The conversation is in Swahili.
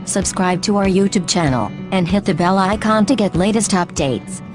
Subscribe to our YouTube channel, and hit the bell icon to get latest updates.